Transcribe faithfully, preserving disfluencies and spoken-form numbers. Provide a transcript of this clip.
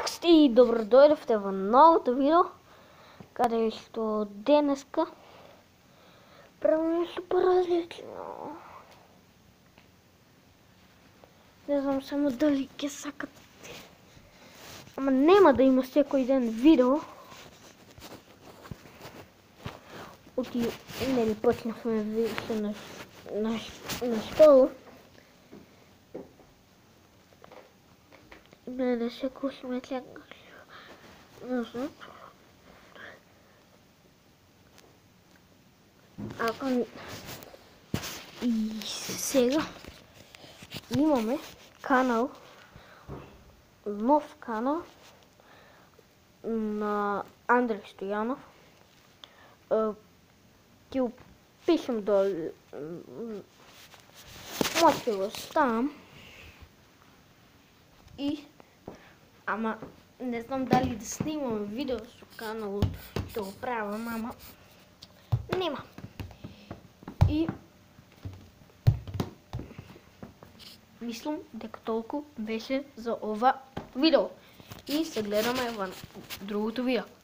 Здрасти и добро дойдохте в новото видео, където денеска правим нещо по-различно. Не знам само дали ке сакат. Ама нема да има всеки ден видео. Оти, нели почнахме више на, на, на школа. Гледа се кушаме чакаш. Ако и сега имаме канал, нов канал на Андрей Стоянов. Ти опишем долу. Може да го ставам. И ама не знам дали да снимам видео с канал, да го правя, ама нема. И мислам дека толкова беше за ова видео. И се гледаме в другото видео.